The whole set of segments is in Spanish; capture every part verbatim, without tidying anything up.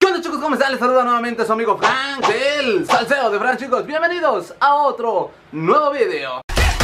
onda, chicos? ¿Cómo están? Les saluda nuevamente su amigo Frank del Salseo de Frank, chicos. Bienvenidos a otro nuevo video.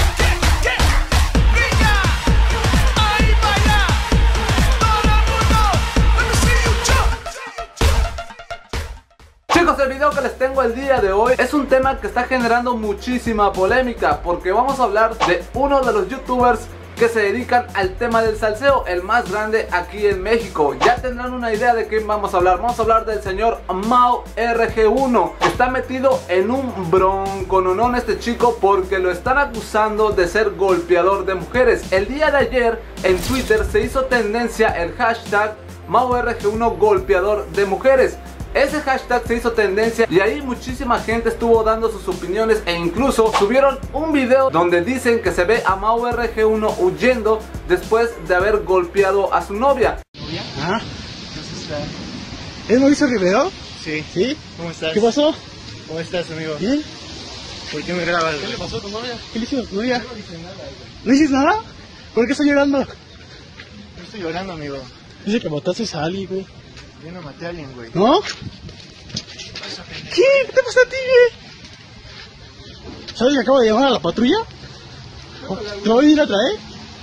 Chicos, el video que les tengo el día de hoy es un tema que está generando muchísima polémica, porque vamos a hablar de uno de los youtubers que se dedican al tema del salseo, el más grande aquí en México. Ya tendrán una idea de quién vamos a hablar. Vamos a hablar del señor Mau R G uno. Está metido en un broncononón este chico porque lo están acusando de ser golpeador de mujeres. El día de ayer en Twitter se hizo tendencia el hashtag Mau R G uno golpeador de mujeres. Ese hashtag se hizo tendencia y ahí muchísima gente estuvo dando sus opiniones e incluso subieron un video donde dicen que se ve a Mau R G uno huyendo después de haber golpeado a su novia. ¿Novia? Ah, ¿es Mauricio Rivero? Sí. ¿Sí? ¿Cómo estás? ¿Qué pasó? ¿Cómo estás, amigo? ¿Bien? ¿Por qué me grabas? ¿Qué le pasó a tu novia? ¿Qué le hizo a tu novia? No dice nada, güey. ¿No dices nada? ¿Por qué estás llorando? No estoy llorando, amigo. Dice que mataste a alguien, güey. Yo no maté a alguien, güey. ¿No? ¿Qué? ¿Qué te pasa a ti, güey? ¿Sabes que acabo de llamar a la patrulla? ¿Te lo voy a ir a traer?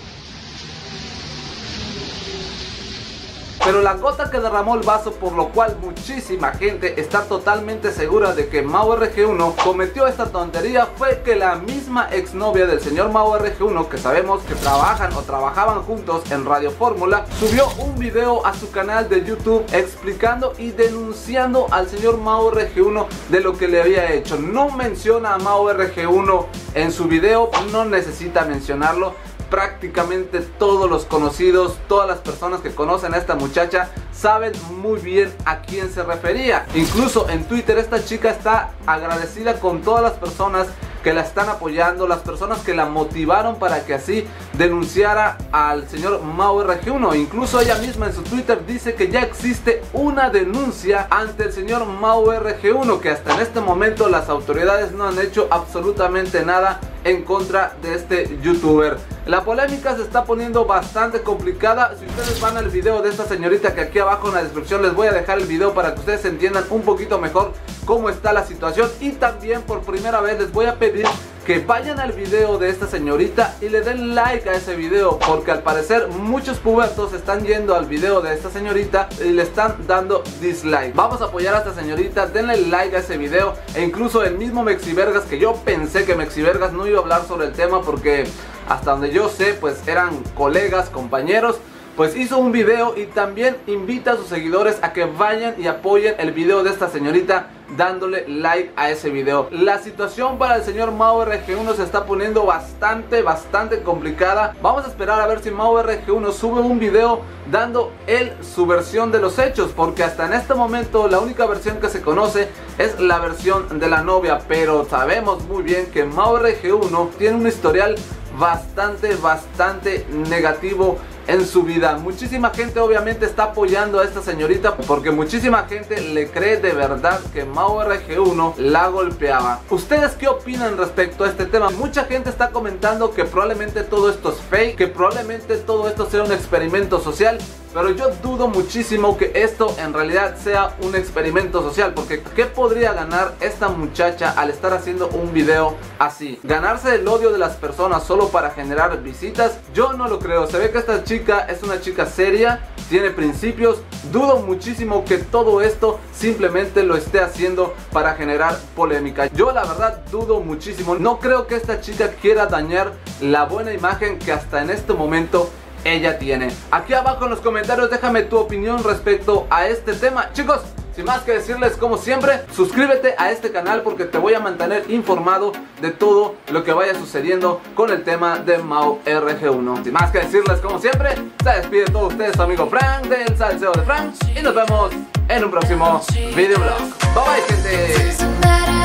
Pero la gota que derramó el vaso, por lo cual muchísima gente está totalmente segura de que Mau R G uno cometió esta tontería, fue que la misma exnovia del señor Mau R G uno, que sabemos que trabajan o trabajaban juntos en Radio Fórmula, subió un video a su canal de YouTube explicando y denunciando al señor Mau R G uno de lo que le había hecho. No menciona a Mau R G uno en su video, no necesita mencionarlo. Prácticamente todos los conocidos, todas las personas que conocen a esta muchacha saben muy bien a quién se refería. Incluso en Twitter esta chica está agradecida con todas las personas que la están apoyando, las personas que la motivaron para que así denunciara al señor Mau R G uno. Incluso ella misma en su Twitter dice que ya existe una denuncia ante el señor Mau R G uno, que hasta en este momento las autoridades no han hecho absolutamente nada en contra de este youtuber. La polémica se está poniendo bastante complicada. Si ustedes van al video de esta señorita, que aquí abajo en la descripción les voy a dejar el video para que ustedes entiendan un poquito mejor cómo está la situación, y también por primera vez les voy a pedir que vayan al video de esta señorita y le den like a ese video, porque al parecer muchos pubertos están yendo al video de esta señorita y le están dando dislike. Vamos a apoyar a esta señorita, denle like a ese video. E incluso el mismo Mexivergas, que yo pensé que Mexivergas no iba a hablar sobre el tema porque hasta donde yo sé pues eran colegas, compañeros, pues hizo un video y también invita a sus seguidores a que vayan y apoyen el video de esta señorita dándole like a ese video. La situación para el señor Mau R G uno se está poniendo bastante, bastante complicada. Vamos a esperar a ver si Mau R G uno sube un video dando él su versión de los hechos, porque hasta en este momento la única versión que se conoce es la versión de la novia. Pero sabemos muy bien que Mau R G uno tiene un historial bastante, bastante negativo en su vida. Muchísima gente obviamente está apoyando a esta señorita porque muchísima gente le cree de verdad que Mau R G uno la golpeaba. ¿Ustedes qué opinan respecto a este tema? Mucha gente está comentando que probablemente todo esto es fake, que probablemente todo esto sea un experimento social, pero yo dudo muchísimo que esto en realidad sea un experimento social, porque ¿qué podría ganar esta muchacha al estar haciendo un video así? ¿Ganarse el odio de las personas solo para generar visitas? Yo no lo creo. Se ve que esta chica es una chica seria, tiene principios. Dudo muchísimo que todo esto simplemente lo esté haciendo para generar polémica. Yo la verdad dudo muchísimo. No creo que esta chica quiera dañar la buena imagen que hasta en este momento ella tiene. Aquí abajo en los comentarios déjame tu opinión respecto a este tema. Chicos, sin más que decirles, como siempre, suscríbete a este canal porque te voy a mantener informado de todo lo que vaya sucediendo con el tema de Mau R G uno. Sin más que decirles, como siempre, se despide de todos ustedes su amigo Frank del Salseo de Frank, y nos vemos en un próximo videoblog. Bye bye, gente.